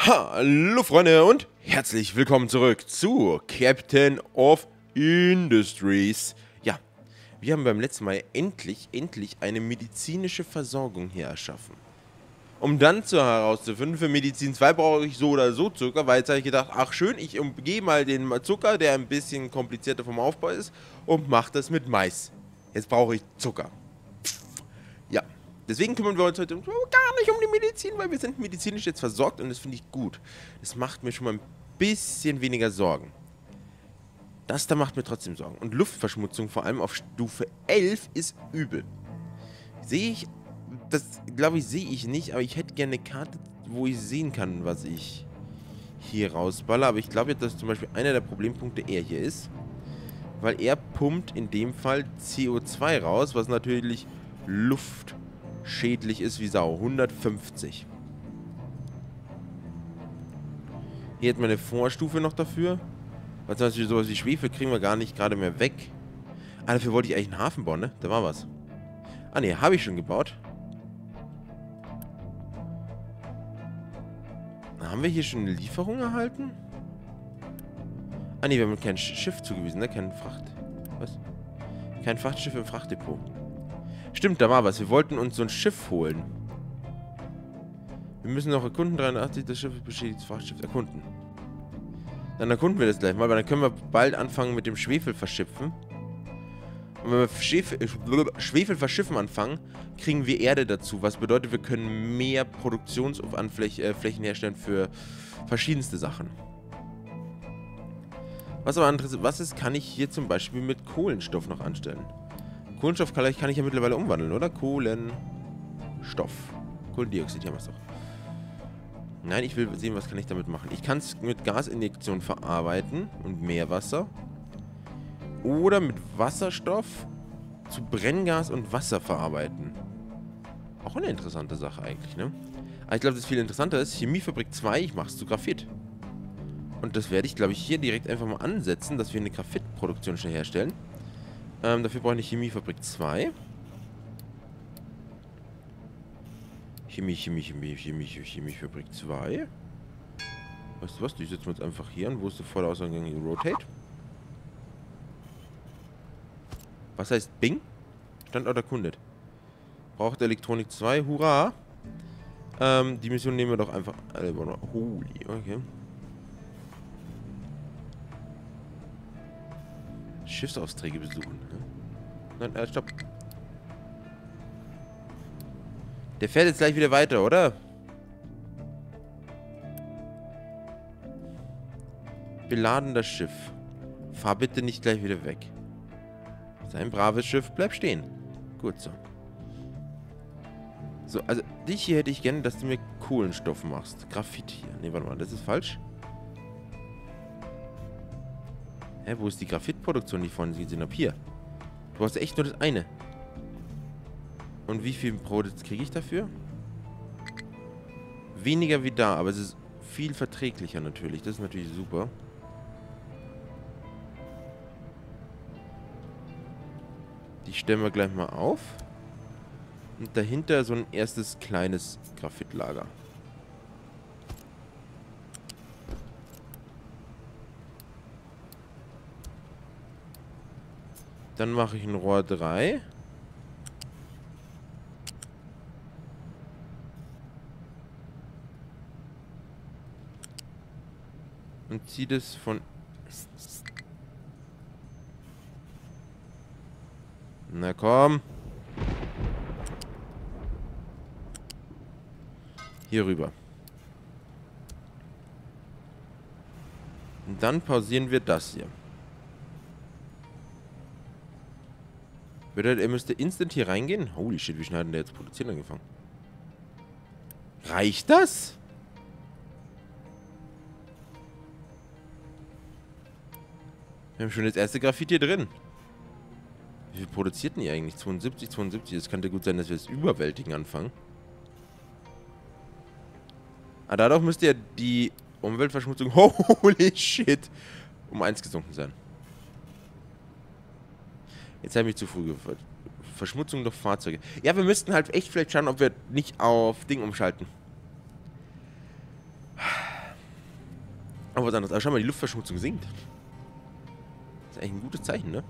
Hallo Freunde und herzlich willkommen zurück zu Captain of Industries. Ja, wir haben beim letzten Mal endlich eine medizinische Versorgung hier erschaffen. Um dann herauszufinden, für Medizin 2 brauche ich so oder so Zucker, weil jetzt habe ich gedacht, ach schön, ich umgehe mal den Zucker, der ein bisschen komplizierter vom Aufbau ist, und mache das mit Mais. Jetzt brauche ich Zucker. Ja. Deswegen kümmern wir uns heute gar nicht um die Medizin, weil wir sind medizinisch jetzt versorgt und das finde ich gut. Das macht mir schon mal ein bisschen weniger Sorgen. Das da macht mir trotzdem Sorgen. Und Luftverschmutzung, vor allem auf Stufe 11, ist übel. Sehe ich, das glaube ich, sehe ich nicht, aber ich hätte gerne eine Karte, wo ich sehen kann, was ich hier rausballer. Aber ich glaube jetzt, dass zum Beispiel einer der Problempunkte er hier ist. Weil er pumpt in dem Fall CO2 raus, was natürlich luftschädlich ist wie Sau. 150. Hier hätten wir eine Vorstufe noch dafür. Weil zum Beispiel sowas wie Schwefel kriegen wir gar nicht gerade mehr weg. Ah, dafür wollte ich eigentlich einen Hafen bauen, ne? Da war was. Ah, ne, habe ich schon gebaut. Haben wir hier schon eine Lieferung erhalten? Ah, ne, wir haben kein Schiff zugewiesen, ne? Kein Fracht... Was? Kein Frachtschiff im Frachtdepot. Stimmt, da war was. Wir wollten uns so ein Schiff holen. Wir müssen noch erkunden. 83, das Schiff ist beschädigt. Das Frachtschiff erkunden. Dann erkunden wir das gleich mal, weil dann können wir bald anfangen mit dem Schwefel verschiffen. Und wenn wir Schwefel verschiffen anfangen, kriegen wir Erde dazu. Was bedeutet, wir können mehr Produktionsflächen herstellen für verschiedenste Sachen. Was aber anderes, kann ich hier zum Beispiel mit Kohlenstoff noch anstellen? Kohlenstoff kann ich ja mittlerweile umwandeln, oder? Kohlenstoff. Kohlendioxid, haben wir es doch. Nein, ich will sehen, was kann ich damit machen. Ich kann es mit Gasinjektion verarbeiten und Meerwasser. Oder mit Wasserstoff zu Brenngas und Wasser verarbeiten. Auch eine interessante Sache eigentlich, ne? Aber ich glaube, das viel interessanter ist, Chemiefabrik 2, ich mache es zu Graphit. Und das werde ich, glaube ich, hier direkt einfach mal ansetzen, dass wir eine Graphitproduktion schnell herstellen. Dafür brauche ich eine Chemiefabrik 2. Chemiefabrik 2. Weißt du was? Die setzen wir uns einfach hier an. Wo ist der volle Ausgang? Rotate. Was heißt Bing? Standort erkundet. Braucht Elektronik 2. Hurra! Die Mission nehmen wir doch einfach. Holy, okay. Schiffsaufträge besuchen. Nein, stopp. Der fährt jetzt gleich wieder weiter, oder? Beladen das Schiff. Fahr bitte nicht gleich wieder weg. Sei ein braves Schiff, bleib stehen. Gut so. So, also dich hier hätte ich gerne, dass du mir Kohlenstoff machst. Graphit hier. Ne, warte mal, das ist falsch. Hä, wo ist die Graphitproduktion, die ich vorhin gesehen habe? Hier. Du hast echt nur das eine. Und wie viel Produkt kriege ich dafür? Weniger wie da, aber es ist viel verträglicher natürlich. Das ist natürlich super. Die stellen wir gleich mal auf. Und dahinter so ein erstes kleines Graphitlager. Dann mache ich ein Rohr 3. Und ziehe das von... Na komm. Hier rüber. Und dann pausieren wir das hier. Bedeutet, er müsste instant hier reingehen? Holy shit, wie schnell hat denn der jetzt produzieren angefangen? Reicht das? Wir haben schon das erste Graphit hier drin. Wie viel produzierten die eigentlich? 72, 72. Es könnte gut sein, dass wir das Überwältigen anfangen. Aber dadurch müsste ja die Umweltverschmutzung, holy shit, um 1 gesunken sein. Jetzt habe ich mich zu früh gefreut. Verschmutzung durch Fahrzeuge. Ja, wir müssten halt echt vielleicht schauen, ob wir nicht auf Ding umschalten. Aber was anderes. Aber schau mal, die Luftverschmutzung sinkt. Das ist eigentlich ein gutes Zeichen, ne?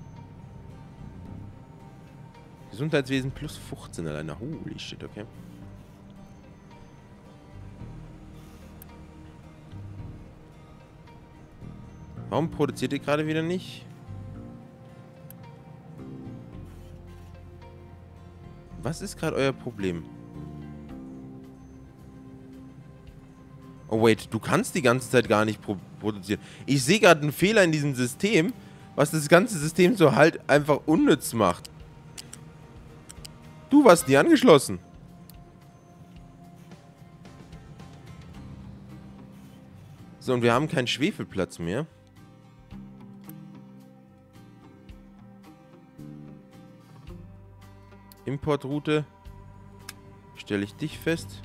Gesundheitswesen plus 15 alleine. Holy shit, okay. Warum produziert ihr gerade wieder nicht? Was ist gerade euer Problem? Oh wait, du kannst die ganze Zeit gar nicht produzieren. Ich sehe gerade einen Fehler in diesem System, was das ganze System so halt einfach unnütz macht. Du warst nie angeschlossen. So, und wir haben keinen Schwefelplatz mehr. Importroute. Stelle ich dich fest.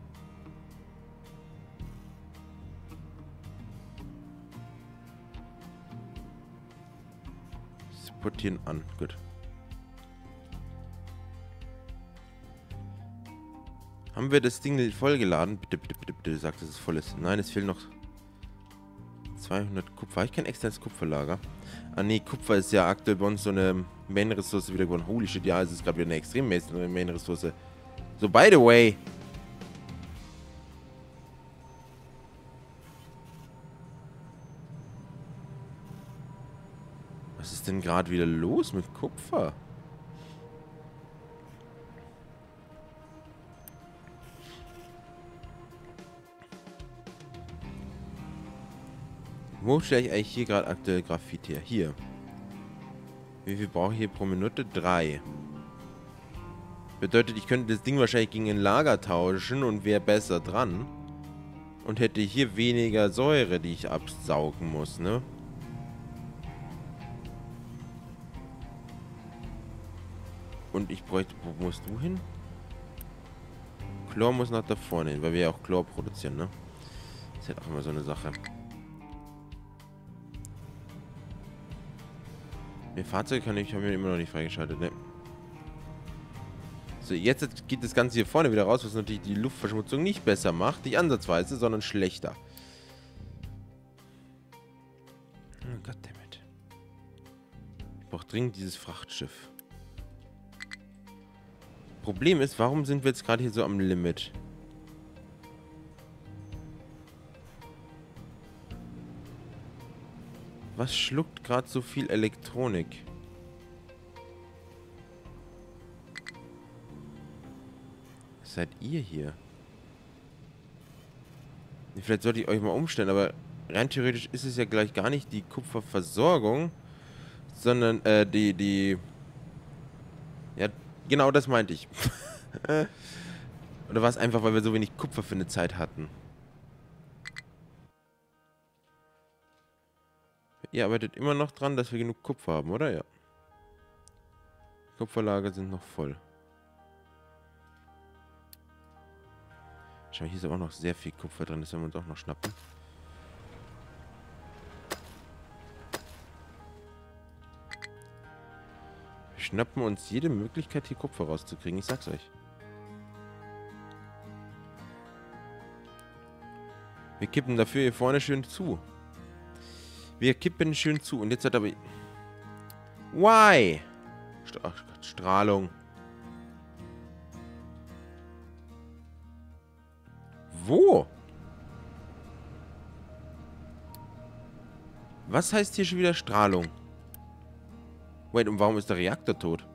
Portieren an. Gut. Haben wir das Ding vollgeladen? Bitte, bitte, bitte, bitte, sagt, dass es voll ist. Nein, es fehlen noch 200 Kupfer. Habe ich kein externes Kupferlager? Ah, nee, Kupfer ist ja aktuell bei uns so eine Main-Ressource wieder geworden. Holy shit, ja, es ist gerade wieder eine extrem Main-Ressource. So, by the way. Was ist denn gerade wieder los mit Kupfer? Wo stelle ich eigentlich hier gerade aktuell Graphit her? Hier. Wie viel brauche ich hier pro Minute? 3. Bedeutet, ich könnte das Ding wahrscheinlich gegen ein Lager tauschen und wäre besser dran. Und hätte hier weniger Säure, die ich absaugen muss, ne? Und ich bräuchte... Wo musst du hin? Chlor muss nach da vorne hin, weil wir ja auch Chlor produzieren, ne? Das ist halt auch immer so eine Sache. Die Fahrzeuge haben wir immer noch nicht freigeschaltet, ne? So, jetzt geht das Ganze hier vorne wieder raus, was natürlich die Luftverschmutzung nicht besser macht. Nicht ansatzweise, sondern schlechter. Oh goddammit. Ich brauche dringend dieses Frachtschiff. Problem ist, warum sind wir jetzt gerade hier so am Limit? Was schluckt gerade so viel Elektronik? Was seid ihr hier? Vielleicht sollte ich euch mal umstellen, aber rein theoretisch ist es ja gleich gar nicht die Kupferversorgung, sondern ja, genau das meinte ich. Oder war es einfach, weil wir so wenig Kupfer für eine Zeit hatten? Ihr arbeitet immer noch dran, dass wir genug Kupfer haben, oder? Ja. Kupferlager sind noch voll. Schau, hier ist aber auch noch sehr viel Kupfer drin. Das werden wir uns auch noch schnappen. Wir schnappen uns jede Möglichkeit, hier Kupfer rauszukriegen. Ich sag's euch. Wir kippen dafür hier vorne schön zu. Wir kippen schön zu. Und jetzt hat aber... Why? Ach Gott, Strahlung. Wo? Was heißt hier schon wieder Strahlung? Wait, und warum ist der Reaktor tot?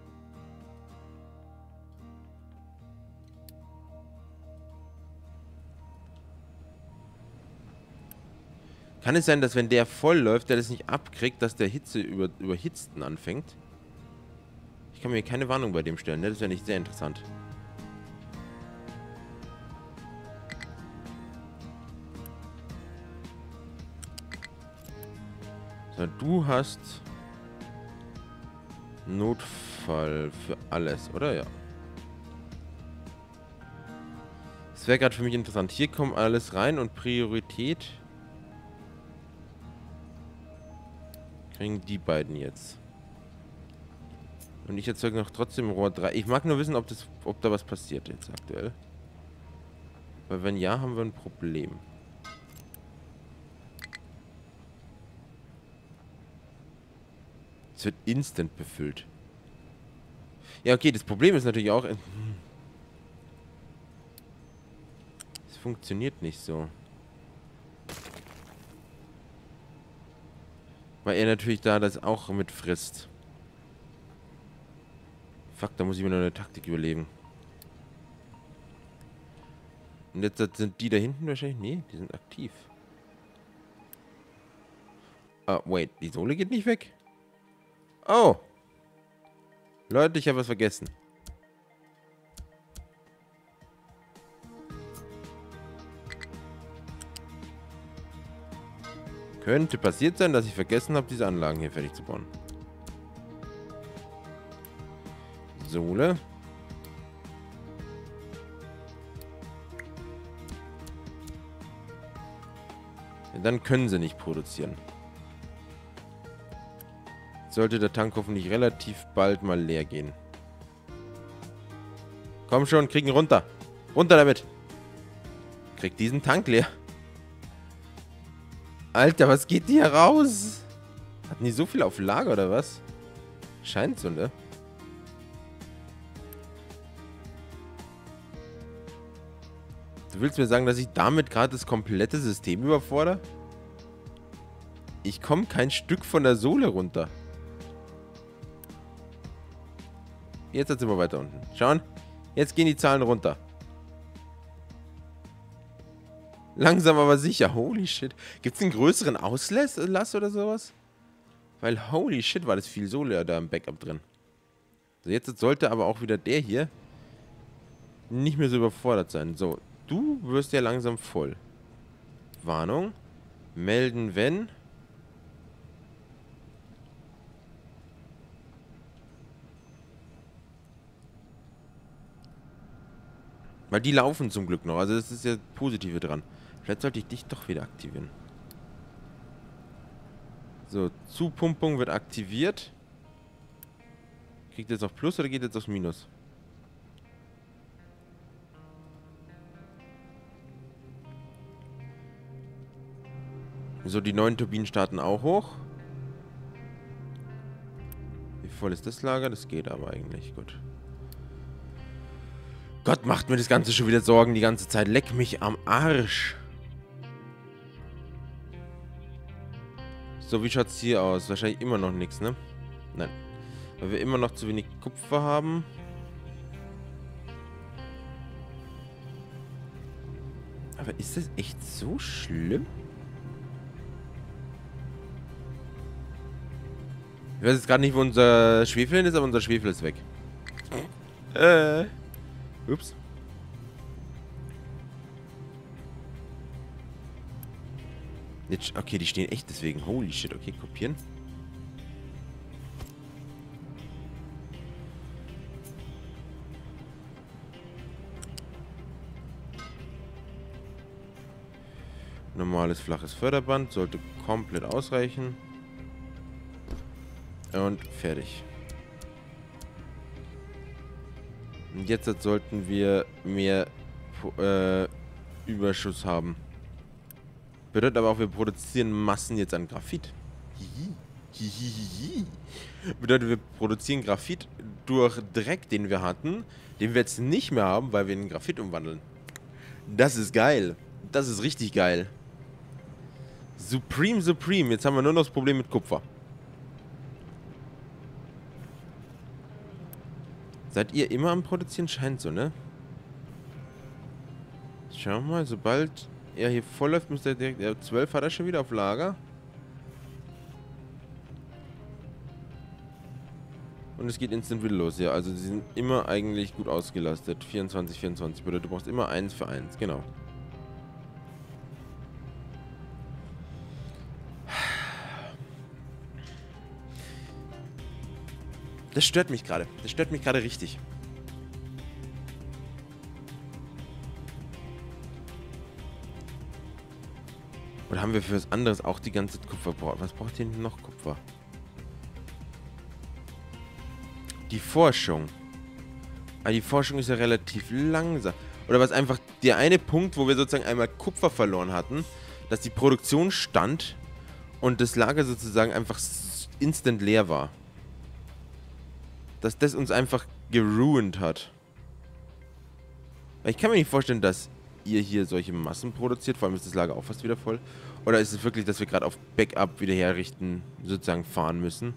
Kann es sein, dass wenn der voll läuft, der das nicht abkriegt, dass der Hitze überhitzten anfängt? Ich kann mir keine Warnung bei dem stellen, ne? Das wäre nicht sehr interessant. So, du hast Notfall für alles, oder? Ja. Das wäre gerade für mich interessant. Hier kommt alles rein und Priorität kriegen die beiden jetzt. Und ich erzeuge noch trotzdem Rohr 3. Ich mag nur wissen, ob da was passiert jetzt aktuell. Weil wenn ja, haben wir ein Problem. wird instant befüllt. Ja, okay, das Problem ist natürlich auch... Es funktioniert nicht so. Weil er natürlich da das auch mit frisst. Fuck, da muss ich mir noch eine Taktik überlegen. Und jetzt sind die da hinten wahrscheinlich... Nee, die sind aktiv. Ah, wait, die Sohle geht nicht weg? Oh! Leute, ich habe was vergessen. Könnte passiert sein, dass ich vergessen habe, diese Anlagen hier fertig zu bauen. Sohle. Ja, dann können sie nicht produzieren. Sollte der Tank hoffentlich relativ bald mal leer gehen. Komm schon, krieg ihn runter. Runter damit. Krieg diesen Tank leer. Alter, was geht hier raus? Hatten die so viel auf Lager oder was? Scheint so, ne? Du willst mir sagen, dass ich damit gerade das komplette System überfordere? Ich komme kein Stück von der Sohle runter. Jetzt sind wir weiter unten. Schauen. Jetzt gehen die Zahlen runter. Langsam aber sicher. Holy shit. Gibt es einen größeren Auslass oder sowas? Weil holy shit war das viel Sohle da im Backup drin. So, jetzt sollte aber auch wieder der hier nicht mehr so überfordert sein. So, du wirst ja langsam voll. Warnung. Melden, wenn... Weil die laufen zum Glück noch. Also das ist ja das Positive dran. Vielleicht sollte ich dich doch wieder aktivieren. So, Zupumpung wird aktiviert. Kriegt jetzt auf Plus oder geht jetzt aufs Minus? So, die neuen Turbinen starten auch hoch. Wie voll ist das Lager? Das geht aber eigentlich gut. Gott, macht mir das Ganze schon wieder Sorgen die ganze Zeit. Leck mich am Arsch. So, wie schaut's hier aus? Wahrscheinlich immer noch nichts, ne? Nein. Weil wir immer noch zu wenig Kupfer haben. Aber ist das echt so schlimm? Ich weiß jetzt gerade nicht, wo unser Schwefel hin ist, aber unser Schwefel ist weg. Ups. Jetzt, okay, die stehen echt deswegen. Holy shit, okay, kopieren. Normales flaches Förderband sollte komplett ausreichen. Und fertig. Und jetzt sollten wir mehr Überschuss haben. Bedeutet aber auch, wir produzieren Massen jetzt an Graphit. Bedeutet, wir produzieren Graphit durch Dreck, den wir hatten, den wir jetzt nicht mehr haben, weil wir ihn in Graphit umwandeln. Das ist geil. Das ist richtig geil. Supreme, Supreme. Jetzt haben wir nur noch das Problem mit Kupfer. Seid ihr immer am Produzieren? Scheint so, ne? Schau mal, sobald er hier voll läuft, müsste er direkt... Ja, 12 hat er schon wieder auf Lager. Und es geht instant wieder los, ja. Also sie sind immer eigentlich gut ausgelastet. 24, 24. Bedeutet, du brauchst immer 1 für 1, genau. Das stört mich gerade. Das stört mich gerade richtig. Oder haben wir für was anderes auch die ganze Kupfer gebraucht? Was braucht hier noch Kupfer? Die Forschung. Aber die Forschung ist ja relativ langsam. Oder was einfach der eine Punkt, wo wir sozusagen einmal Kupfer verloren hatten, dass die Produktion stand und das Lager sozusagen einfach instant leer war. dass das uns einfach geruined hat. Weil ich kann mir nicht vorstellen, dass ihr hier solche Massen produziert. Vor allem ist das Lager auch fast wieder voll. Oder ist es wirklich, dass wir gerade auf Backup wieder herrichten, sozusagen fahren müssen?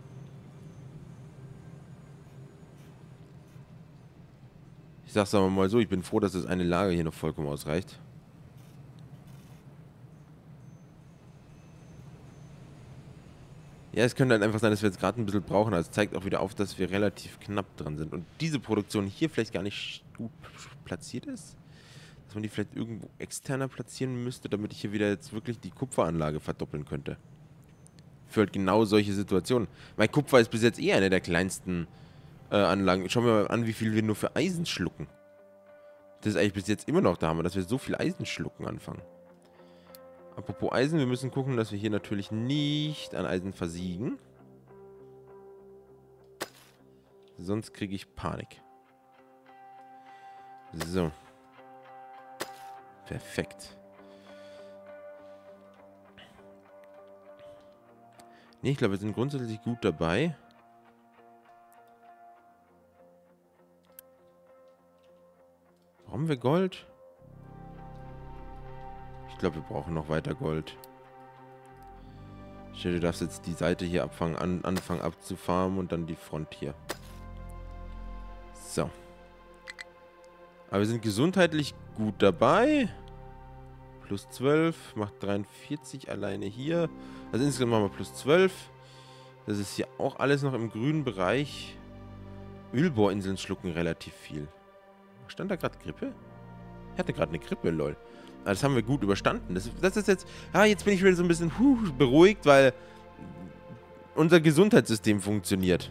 Ich sag's aber mal so, ich bin froh, dass das eine Lager hier noch vollkommen ausreicht. Ja, es könnte halt einfach sein, dass wir jetzt gerade ein bisschen brauchen. Also es zeigt auch wieder auf, dass wir relativ knapp dran sind. Und diese Produktion hier vielleicht gar nicht gut platziert ist. Dass man die vielleicht irgendwo externer platzieren müsste, damit ich hier wieder jetzt wirklich die Kupferanlage verdoppeln könnte. Für halt genau solche Situationen. Mein Kupfer ist bis jetzt eh eine der kleinsten Anlagen. Schauen wir mal an, wie viel wir nur für Eisen schlucken. Das ist eigentlich bis jetzt immer noch der Hammer, dass wir so viel Eisen schlucken anfangen. Apropos Eisen, wir müssen gucken, dass wir hier natürlich nicht an Eisen versiegen. Sonst kriege ich Panik. So. Perfekt. Ne, ich glaube, wir sind grundsätzlich gut dabei. Brauchen wir Gold? Ich glaube, wir brauchen noch weiter Gold. Du darfst jetzt die Seite hier anfangen abzufarmen und dann die Front hier. So. Aber wir sind gesundheitlich gut dabei. Plus 12, macht 43 alleine hier. Also insgesamt machen wir plus 12. Das ist hier auch alles noch im grünen Bereich. Ölbohrinseln schlucken relativ viel. Stand da gerade Grippe? Ich hatte gerade eine Grippe, lol. Das haben wir gut überstanden. Das ist jetzt... Ah, jetzt bin ich wieder so ein bisschen beruhigt, weil unser Gesundheitssystem funktioniert.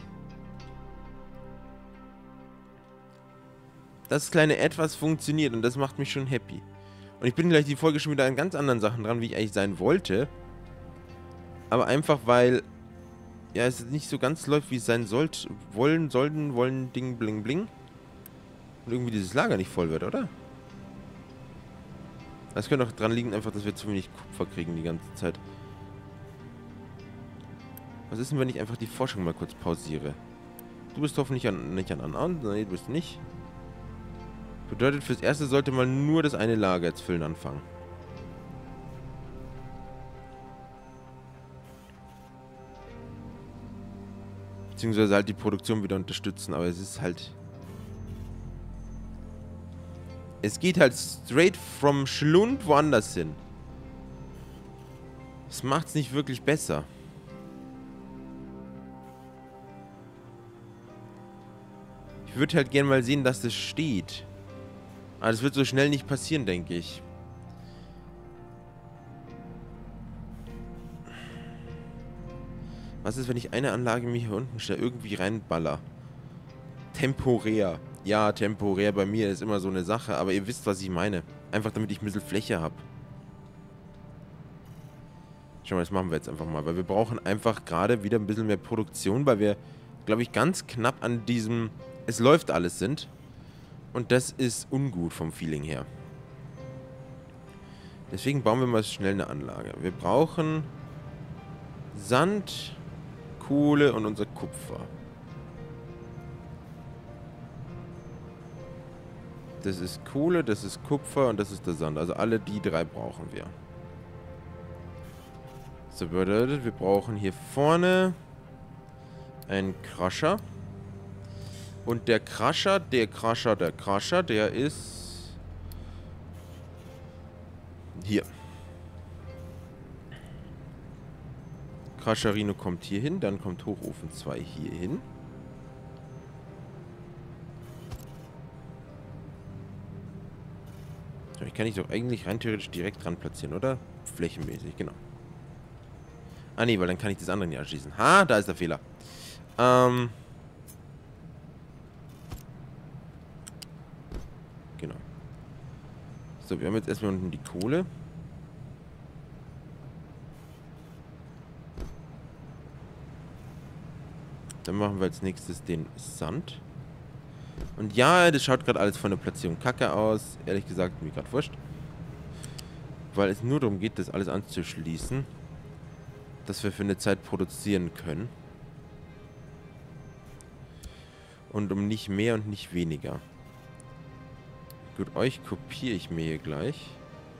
Das kleine Etwas funktioniert und das macht mich schon happy. Und ich bin gleich die Folge schon wieder an ganz anderen Sachen dran, wie ich eigentlich sein wollte. Aber einfach, weil... Ja, es nicht so ganz läuft, wie es sein sollte. Wollen, Ding, bling, bling. Und irgendwie dieses Lager nicht voll wird, oder? Das könnte auch dran liegen, einfach, dass wir zu wenig Kupfer kriegen die ganze Zeit. Was ist denn, wenn ich einfach die Forschung mal kurz pausiere? Du bist hoffentlich nicht an. Nein, du bist nicht. Bedeutet, fürs Erste sollte man nur das eine Lager jetzt füllen anfangen. Beziehungsweise halt die Produktion wieder unterstützen, aber es ist halt... Es geht halt straight from Schlund woanders hin. Das macht's nicht wirklich besser. Ich würde halt gerne mal sehen, dass das steht. Aber das wird so schnell nicht passieren, denke ich. Was ist, wenn ich eine Anlage mir hier unten stelle, irgendwie reinballer? Temporär. Ja, temporär bei mir ist immer so eine Sache, aber ihr wisst, was ich meine. Einfach damit ich ein bisschen Fläche habe. Schau mal, das machen wir jetzt einfach mal, weil wir brauchen einfach gerade wieder ein bisschen mehr Produktion, weil wir, glaube ich, ganz knapp an diesem es läuft alles sind. Und das ist ungut vom Feeling her. Deswegen bauen wir mal schnell eine Anlage. Wir brauchen Sand, Kohle und unser Kupfer. Das ist Kohle, das ist Kupfer und das ist der Sand. Also alle die drei brauchen wir. So bedeutet, wir brauchen hier vorne einen Crusher. Und der Crusher, der ist hier. Crusherino kommt hier hin, dann kommt Hochofen 2 hier hin. Ich kann ich doch eigentlich rein theoretisch direkt dran platzieren, oder? Flächenmäßig, genau. Ah nee, weil dann kann ich das andere nicht anschließen. Ha, da ist der Fehler. Genau. So, wir haben jetzt erstmal unten die Kohle. Dann machen wir als nächstes den Sand. Und ja, das schaut gerade alles von der Platzierung kacke aus. Ehrlich gesagt, mir gerade wurscht. Weil es nur darum geht, das alles anzuschließen. Dass wir für eine Zeit produzieren können. Und um nicht mehr und nicht weniger. Gut, euch kopiere ich mir hier gleich.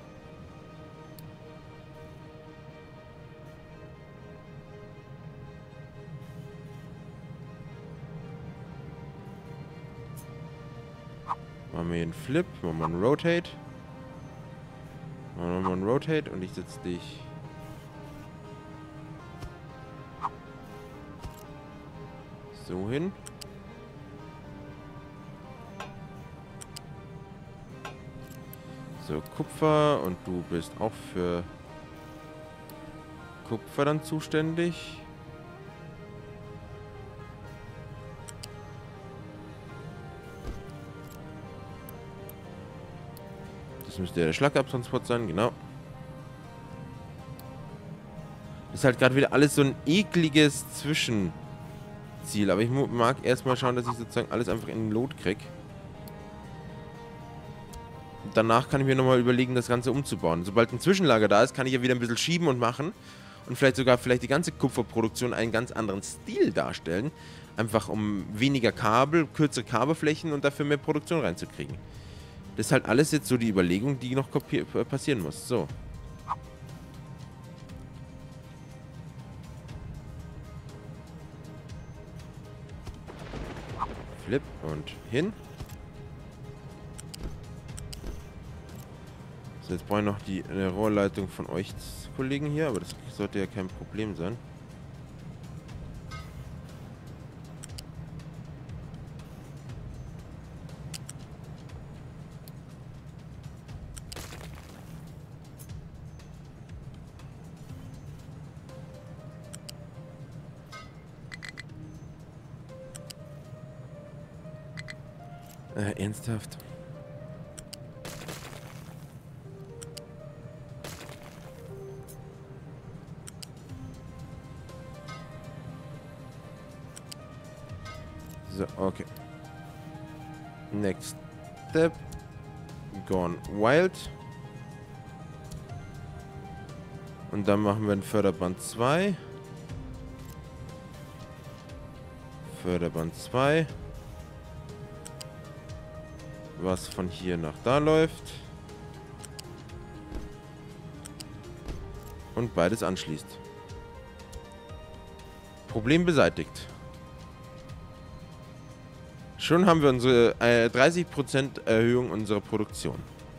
Machen wir hier einen Flip, machen wir einen Rotate. Machen wir einen Rotate und ich setze dich so hin. So, Kupfer und du bist auch für Kupfer dann zuständig. Das müsste ja der Schlagabtransport sein, genau. Das ist halt gerade wieder alles so ein ekliges Zwischenziel. Aber ich mag erstmal schauen, dass ich sozusagen alles einfach in den Load kriege. Danach kann ich mir nochmal überlegen, das Ganze umzubauen. Sobald ein Zwischenlager da ist, kann ich ja wieder ein bisschen schieben und machen. Und vielleicht sogar die ganze Kupferproduktion einen ganz anderen Stil darstellen. Einfach um weniger Kabel, kürzere Kabelflächen und dafür mehr Produktion reinzukriegen. Das ist halt alles jetzt so die Überlegung, die noch passieren muss. So. Flip und hin. So, jetzt brauche ich noch eine Rohrleitung von euch Kollegen hier, aber das sollte ja kein Problem sein. Ernsthaft? So, okay. Next step. Gone Wild. Und dann machen wir ein Förderband 2. Förderband 2. Was von hier nach da läuft. Und beides anschließt. Problem beseitigt. Schon haben wir unsere 30% Erhöhung unserer Produktion.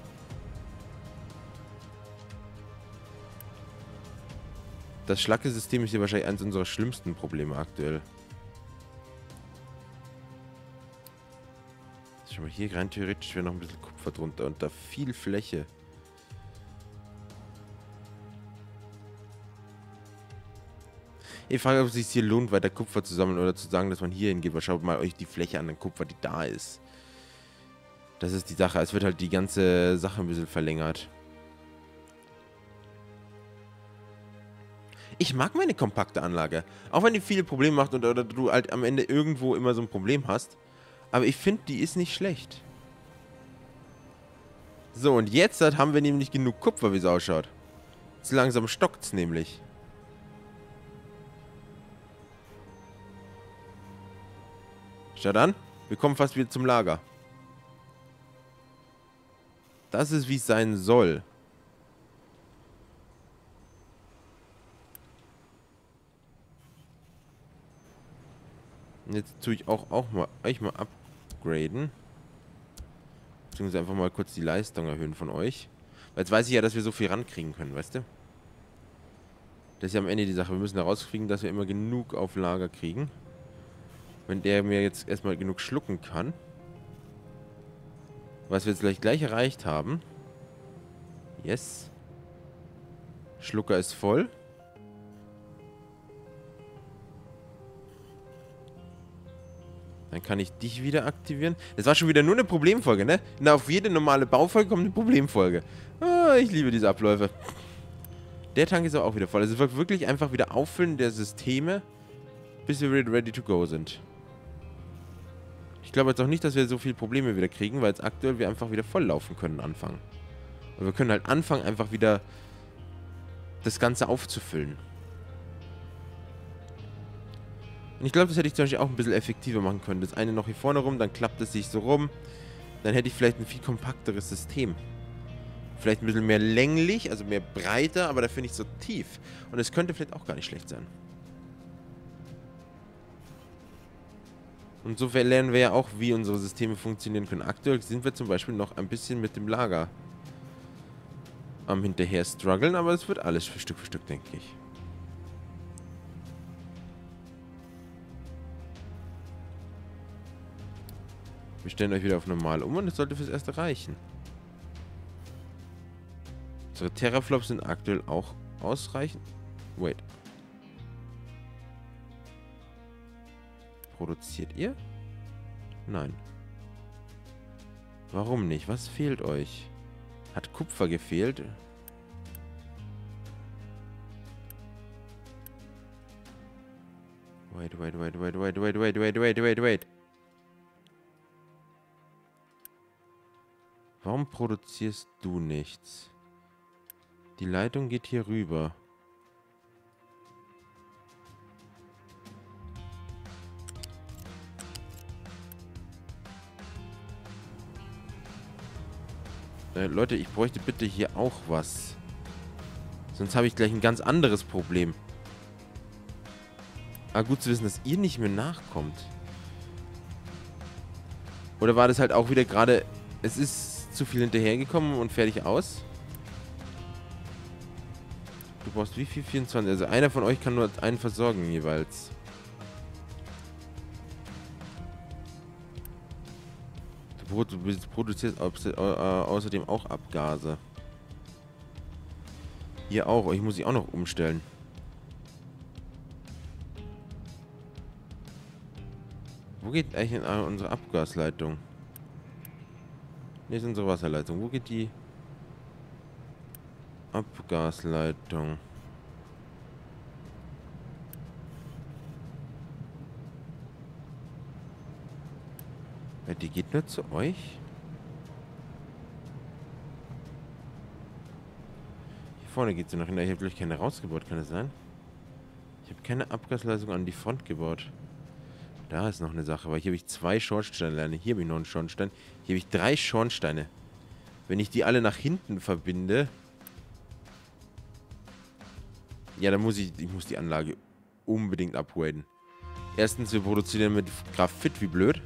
Das Schlacke-System ist hier wahrscheinlich eines unserer schlimmsten Probleme aktuell. Schau mal, hier rein theoretisch wäre noch ein bisschen Kupfer drunter und da viel Fläche. Ich frage, ob es sich hier lohnt, weiter Kupfer zu sammeln oder zu sagen, dass man hier hingeht. Aber schaut mal euch die Fläche an, den Kupfer, die da ist. Das ist die Sache. Es wird halt die ganze Sache ein bisschen verlängert. Ich mag meine kompakte Anlage. Auch wenn die viele Probleme macht oder du halt am Ende irgendwo immer so ein Problem hast. Aber ich finde, die ist nicht schlecht. So, und jetzt haben wir nämlich genug Kupfer, wie es ausschaut. Jetzt langsam stockt es nämlich. Schaut an, wir kommen fast wieder zum Lager. Das ist, wie es sein soll. Und jetzt tue ich auch mal euch mal upgraden. Beziehungsweise einfach mal kurz die Leistung erhöhen von euch. Weil jetzt weiß ich ja, dass wir so viel rankriegen können, weißt du? Das ist ja am Ende die Sache. Wir müssen herauskriegen, dass wir immer genug auf Lager kriegen. Wenn der mir jetzt erstmal genug schlucken kann. Was wir jetzt gleich erreicht haben. Yes. Schlucker ist voll. Dann kann ich dich wieder aktivieren. Das war schon wieder nur eine Problemfolge, ne? Na, auf jede normale Baufolge kommt eine Problemfolge. Ah, ich liebe diese Abläufe. Der Tank ist aber auch wieder voll. Also es wird wirklich einfach wieder Auffüllen der Systeme, bis wir ready to go sind. Ich glaube jetzt auch nicht, dass wir so viele Probleme wieder kriegen, weil jetzt aktuell wir einfach wieder voll laufen können anfangen. Und wir können halt anfangen, einfach wieder das Ganze aufzufüllen. Und ich glaube, das hätte ich zum Beispiel auch ein bisschen effektiver machen können. Das eine noch hier vorne rum, dann klappt es sich so rum. Dann hätte ich vielleicht ein viel kompakteres System. Vielleicht ein bisschen mehr länglich, also mehr breiter, aber dafür nicht so tief. Und es könnte vielleicht auch gar nicht schlecht sein. Und so lernen wir ja auch, wie unsere Systeme funktionieren können. Aktuell sind wir zum Beispiel noch ein bisschen mit dem Lager am hinterher strugglen, aber es wird alles für Stück, denke ich. Wir stellen euch wieder auf normal um und es sollte fürs Erste reichen. Unsere Terraflops sind aktuell auch ausreichend. Wait. Produziert ihr? Nein. Warum nicht? Was fehlt euch? Hat Kupfer gefehlt? Wait. Warum produzierst du nichts? Die Leitung geht hier rüber. Leute, ich bräuchte bitte hier auch was. Sonst habe ich gleich ein ganz anderes Problem. Aber gut zu wissen, dass ihr nicht mehr nachkommt. Oder war das halt auch wieder gerade... Es ist zu viel hinterhergekommen und fertig aus? Du brauchst wie viel? 24. Also einer von euch kann nur einen versorgen jeweils. Du produzierst außerdem auch Abgase. Ihr auch. Euch muss ich auch noch umstellen. Wo geht eigentlich unsere Abgasleitung? Ne, ist unsere Wasserleitung. Wo geht die Abgasleitung? Ja, die geht nur zu euch? Hier vorne geht sie noch hin. Ich habe gleich keine rausgebaut, kann das sein? Ich habe keine Abgasleitung an die Front gebaut. Da ist noch eine Sache, weil hier habe ich 2 Schornsteine. Hier habe ich noch einen Schornstein. Hier habe ich 3 Schornsteine. Wenn ich die alle nach hinten verbinde... Ja, dann muss ich muss die Anlage unbedingt upgraden. Erstens, wir produzieren mit Graphit wie blöd.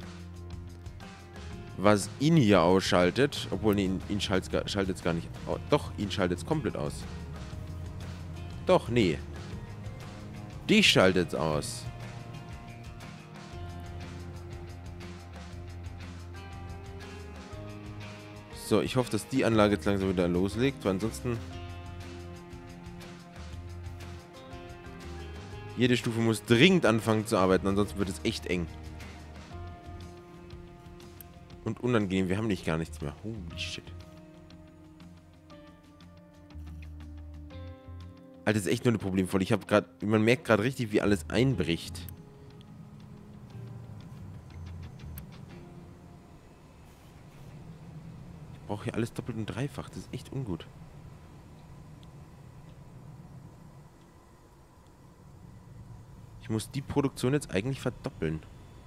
Was ihn hier ausschaltet. Obwohl, nee, ihn schaltet es gar nicht aus. Doch, ihn schaltet es komplett aus. Doch, nee. Die schaltet es aus. So, ich hoffe, dass die Anlage jetzt langsam wieder loslegt, weil ansonsten... Jede Stufe muss dringend anfangen zu arbeiten, ansonsten wird es echt eng. Und unangenehm, wir haben nicht gar nichts mehr. Holy shit. Alter, das ist echt nur eine Problemvoll. Ich habe gerade... Man merkt gerade richtig, wie alles einbricht. Ich brauche hier alles doppelt und dreifach. Das ist echt ungut. Ich muss die Produktion jetzt eigentlich verdoppeln.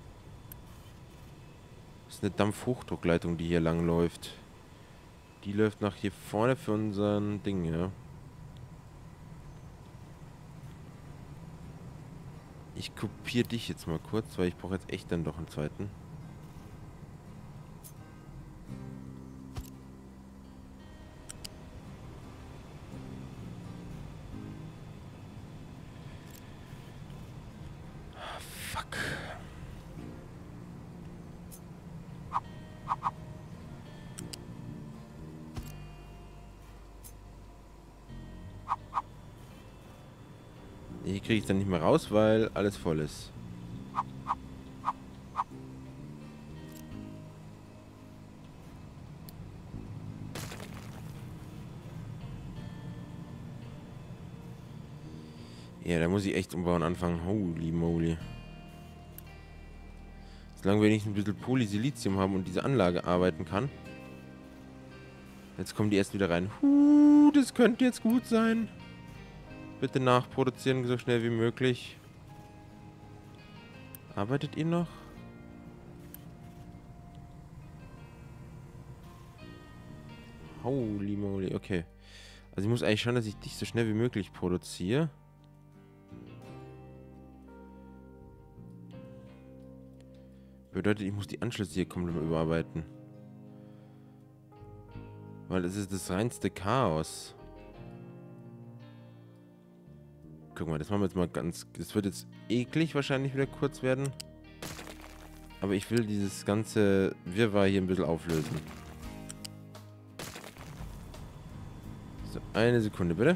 Das ist eine Dampfhochdruckleitung, die hier lang läuft. Die läuft nach hier vorne für unseren Ding, ja. Ich kopiere dich jetzt mal kurz, weil ich brauche jetzt echt dann doch einen zweiten. Fuck. Hier kriege ich dann nicht mehr raus, weil alles voll ist. Ja, da muss ich echt umbauen anfangen. Holy moly. Solange wir nicht ein bisschen Polysilizium haben und diese Anlage arbeiten kann. Jetzt kommen die erst wieder rein. Das könnte jetzt gut sein. Bitte nachproduzieren, so schnell wie möglich. Arbeitet ihr noch? Holy moly, okay. Also ich muss eigentlich schauen, dass ich dich so schnell wie möglich produziere. Bedeutet, ich muss die Anschlüsse hier komplett überarbeiten. Weil es ist das reinste Chaos. Guck mal, das machen wir jetzt mal ganz... Das wird jetzt eklig wahrscheinlich wieder kurz werden. Aber ich will dieses ganze Wirrwarr hier ein bisschen auflösen. So, eine Sekunde bitte.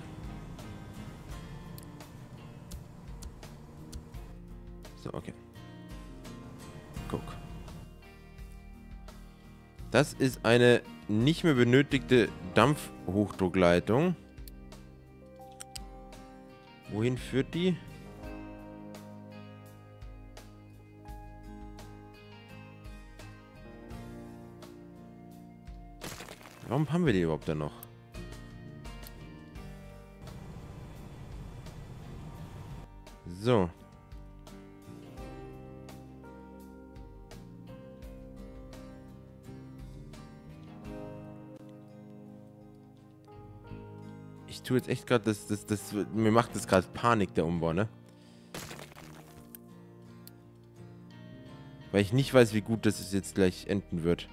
So, okay. Guck. Das ist eine nicht mehr benötigte Dampfhochdruckleitung. Wohin führt die? Warum haben wir die überhaupt da noch? So. Ich tue jetzt echt gerade mir macht das gerade Panik, der Umbau, ne? Weil ich nicht weiß, wie gut das jetzt gleich enden wird.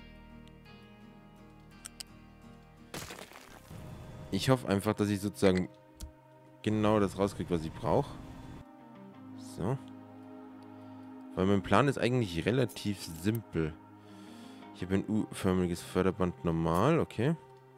Ich hoffe einfach, dass ich sozusagen genau das rauskriege, was ich brauche. So. Weil mein Plan ist eigentlich relativ simpel. Ich habe ein U-förmiges Förderband normal, okay.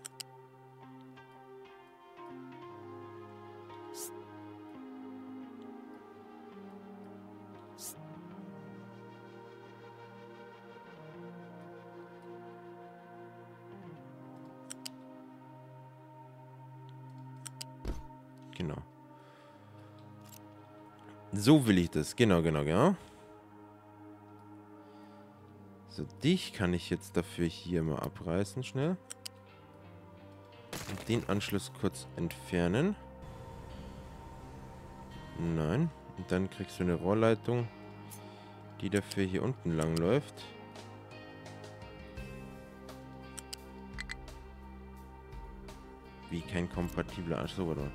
Genau. So will ich das. Genau. So, dich kann ich jetzt dafür hier mal abreißen, schnell. Und den Anschluss kurz entfernen. Nein. Und dann kriegst du eine Rohrleitung, die dafür hier unten lang läuft. Wie kein kompatibler Anschluss. So, warte mal.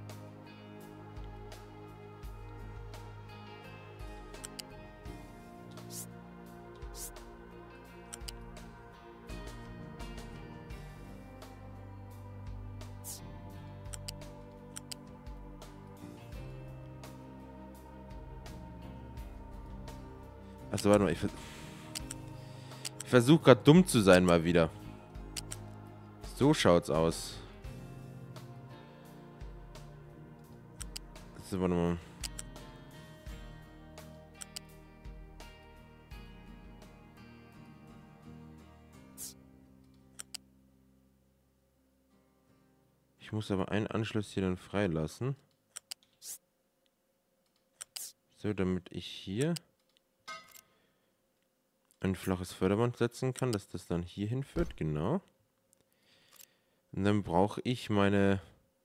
Achso, warte mal, ich versuche gerade dumm zu sein mal wieder. So schaut's aus. So, warte mal. Ich muss aber einen Anschluss hier dann freilassen. So, damit ich hier ein flaches Förderband setzen kann, dass das dann hier hinführt, genau. Und dann brauche ich meine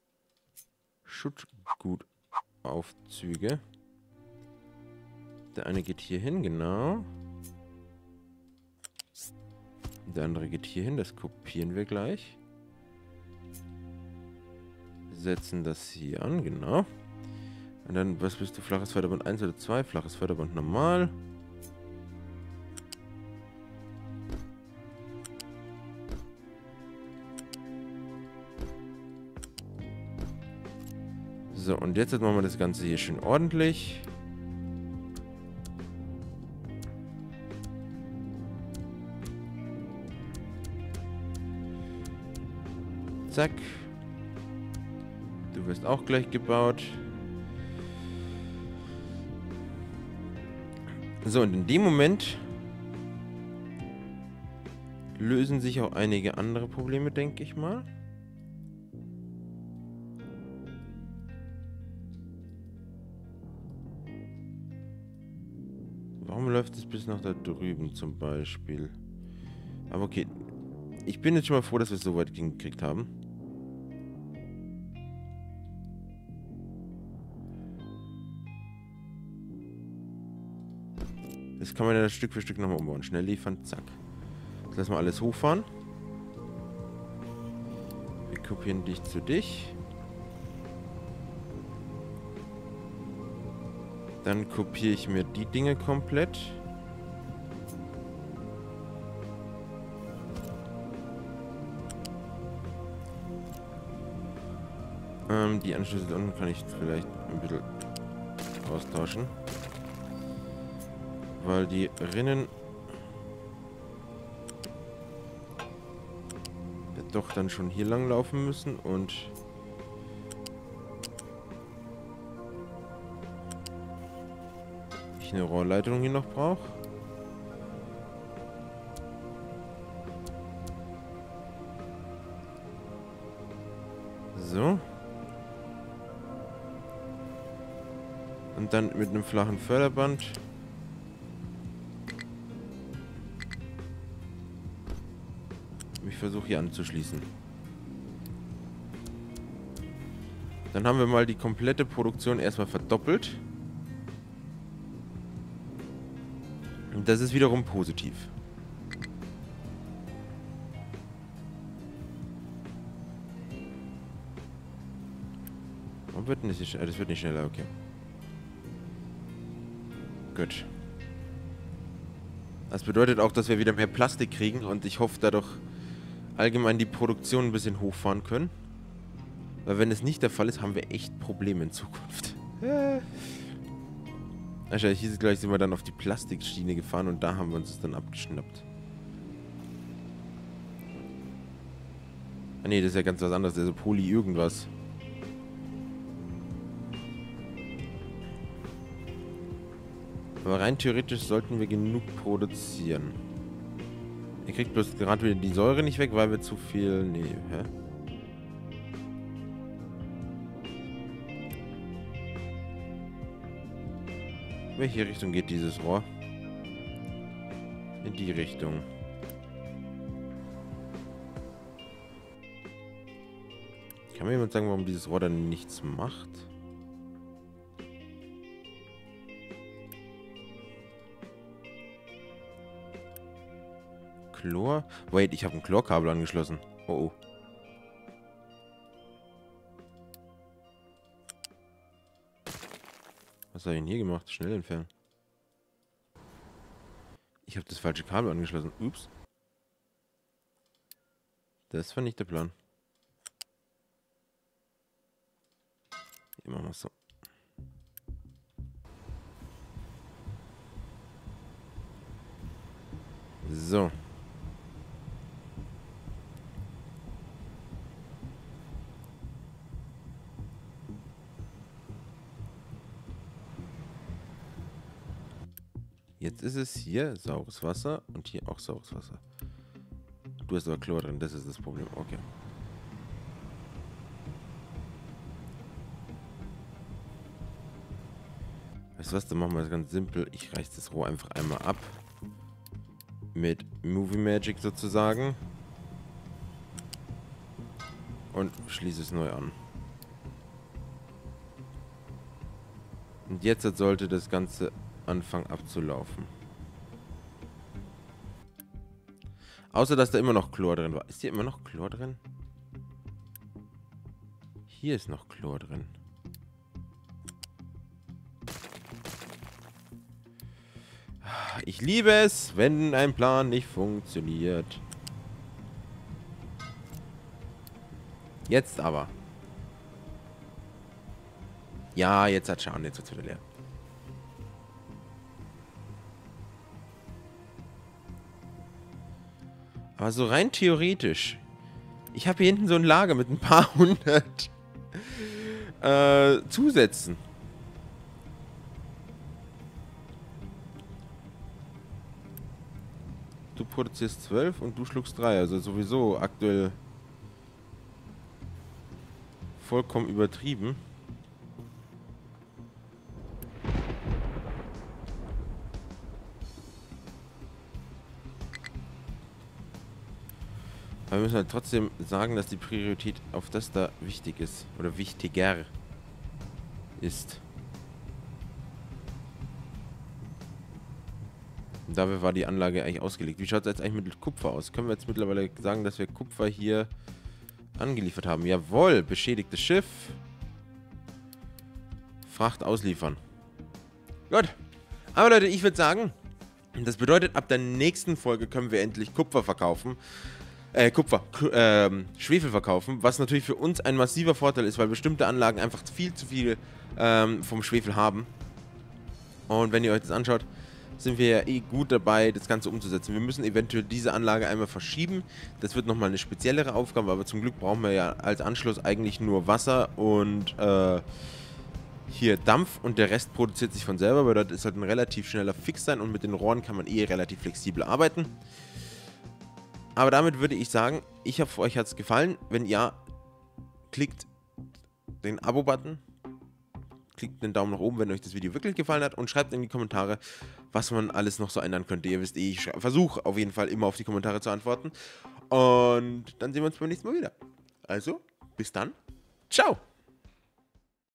Schutzgutaufzüge. Der eine geht hier hin, genau. Der andere geht hier hin, das kopieren wir gleich. Setzen das hier an, genau. Und dann, was bist du? Flaches Förderband 1 oder 2? Flaches Förderband normal. So, und jetzt machen wir das Ganze hier schön ordentlich. Zack. Du wirst auch gleich gebaut. So, und in dem Moment lösen sich auch einige andere Probleme, denke ich mal. Warum läuft es bis nach da drüben zum Beispiel? Aber okay, ich bin jetzt schon mal froh, dass wir es so weit hingekriegt haben. Das kann man ja Stück für Stück nochmal umbauen. Schnell liefern, zack. Jetzt lassen wir alles hochfahren. Wir kopieren dich zu dich. Dann kopiere ich mir die Dinge komplett. Die Anschlüsse da unten kann ich vielleicht ein bisschen austauschen. Weil die Rinnen doch dann schon hier lang laufen müssen und ich eine Rohrleitung hier noch brauche. So. Und dann mit einem flachen Förderband. Ich versuche hier anzuschließen. Dann haben wir mal die komplette Produktion erstmal verdoppelt. Und das ist wiederum positiv. Warum wird nicht schneller? Das wird nicht schneller, okay. Gut. Das bedeutet auch, dass wir wieder mehr Plastik kriegen und ich hoffe dadurch allgemein die Produktion ein bisschen hochfahren können. Weil wenn es nicht der Fall ist, haben wir echt Probleme in Zukunft. Wahrscheinlich hieß es gleich, sind wir dann auf die Plastikschiene gefahren und da haben wir uns das dann abgeschnappt. Ah ne, das ist ja ganz was anderes, also Poly irgendwas. Aber rein theoretisch sollten wir genug produzieren. Ihr kriegt bloß gerade wieder die Säure nicht weg, weil wir zu viel... Nee, hä? In welche Richtung geht dieses Rohr? In die Richtung. Kann mir jemand sagen, warum dieses Rohr dann nichts macht? Chlor? Wait, ich habe ein Chlorkabel angeschlossen. Oh oh. Was habe ich denn hier gemacht? Schnell entfernen. Ich habe das falsche Kabel angeschlossen. Ups. Das war nicht der Plan. Hier machen wir es so. So. Jetzt ist es hier saures Wasser und hier auch saures Wasser. Du hast aber Chlor drin, das ist das Problem. Okay. Weißt du was, dann machen wir das ganz simpel. Ich reiße das Rohr einfach einmal ab. Mit Movie Magic sozusagen. Und schließe es neu an. Und jetzt sollte das Ganze anfangen abzulaufen. Außer, dass da immer noch Chlor drin war. Ist hier immer noch Chlor drin? Hier ist noch Chlor drin. Ich liebe es, wenn ein Plan nicht funktioniert. Jetzt aber. Ja, jetzt hat Schaden, jetzt wird es wieder leer. Aber so rein theoretisch. Ich habe hier hinten so ein Lager mit ein paar hundert Zusätzen. Du produzierst 12 und du schluckst 3. Also sowieso aktuell vollkommen übertrieben. Aber wir müssen halt trotzdem sagen, dass die Priorität auf das da wichtig ist. Oder wichtiger ist. Dafür war die Anlage eigentlich ausgelegt. Wie schaut es jetzt eigentlich mit Kupfer aus? Können wir jetzt mittlerweile sagen, dass wir Kupfer hier angeliefert haben? Jawohl, beschädigtes Schiff. Fracht ausliefern. Gut. Aber Leute, ich würde sagen, das bedeutet, ab der nächsten Folge können wir endlich Kupfer verkaufen. Schwefel verkaufen, was natürlich für uns ein massiver Vorteil ist, weil bestimmte Anlagen einfach viel zu viel vom Schwefel haben. Und wenn ihr euch das anschaut, sind wir ja eh gut dabei, das Ganze umzusetzen. Wir müssen eventuell diese Anlage einmal verschieben. Das wird nochmal eine speziellere Aufgabe, aber zum Glück brauchen wir ja als Anschluss eigentlich nur Wasser und hier Dampf und der Rest produziert sich von selber, weil dort ist halt ein relativ schneller Fix sein und mit den Rohren kann man eh relativ flexibel arbeiten. Aber damit würde ich sagen, ich hoffe, euch hat es gefallen. Wenn ja, klickt den Abo-Button. Klickt den Daumen nach oben, wenn euch das Video wirklich gefallen hat und schreibt in die Kommentare, was man alles noch so ändern könnte. Ihr wisst eh, ich versuche auf jeden Fall immer auf die Kommentare zu antworten. Und dann sehen wir uns beim nächsten Mal wieder. Also, bis dann. Ciao.